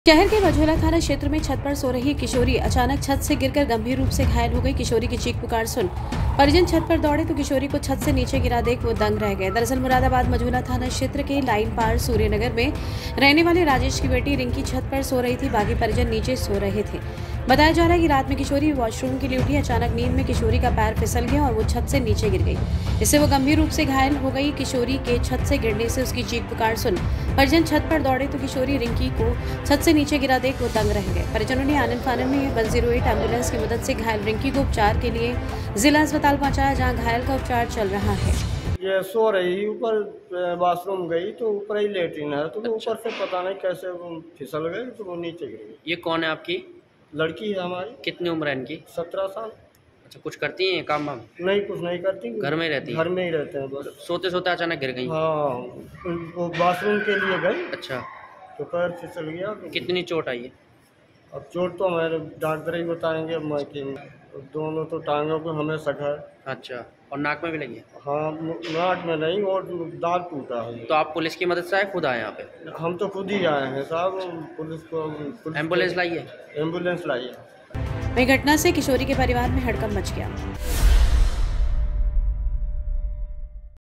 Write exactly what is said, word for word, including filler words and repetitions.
शहर के मझौला थाना क्षेत्र में छत पर सो रही किशोरी अचानक छत से गिरकर गंभीर रूप से घायल हो गई। किशोरी की चीख पुकार सुन परिजन छत पर दौड़े तो किशोरी को छत से नीचे गिरा देख वो दंग रह गए। दरअसल मुरादाबाद मझौला थाना क्षेत्र के लाइन पार सूर्यनगर में रहने वाले राजेश की बेटी रिंकी छत पर सो रही थी। बाकी परिजन नीचे सो रहे थे। बताया जा रहा है कि रात में किशोरी वॉशरूम के लिए उठी। अचानक नींद में किशोरी का पैर फिसल गया और वो छत से नीचे गिर गई। इससे वो गंभीर रूप से घायल हो गई। किशोरी के छत से गिरने से उसकी चीख पुकार सुन परिजन छत पर दौड़े तो किशोरी रिंकी को छत से नीचे गिरा देख वो दंग रह गए। परिजनों ने आनन फानन में वन जीरो एट एम्बुलेंस की मदद से घायल रिंकी को उपचार के लिए जिला अस्पताल पहुंचाया, जहां घायल का उपचार चल रहा है। ये सो रही ऊपर बाथरूम गई तो ऊपर ही लेटरिन है तो ऊपर अच्छा। से पता नहीं कैसे फिसल गई तो वो नीचे गिर गई। ये कौन है आपकी? लड़की है हमारी। कितनी उम्र है इनकी? सत्रह साल। अच्छा, कुछ करती हैं काम वाम? नहीं, कुछ नहीं करती, घर में रहती? घर में ही रहते हैं बस। सोते सोते अचानक गिर गई? हाँ, वो बाथरूम के लिए गई। अच्छा, तो पैर फिसल गया। कितनी चोट आई है? अब चोट तो हमारे डॉक्टर ही बताएंगे। मैं कि दोनों तो टांगों को हमें सखा। अच्छा, और नाक में भी लगी है? हाँ, नाक में नहीं और दांत टूटा है। तो आप पुलिस की मदद से आए, खुद आए यहाँ पे? हम तो खुद ही आए हैं साहब। पुलिस को एम्बुलेंस लाई है? एम्बुलेंस लाई है। वही घटना से किशोरी के परिवार में हड़कंप मच गया।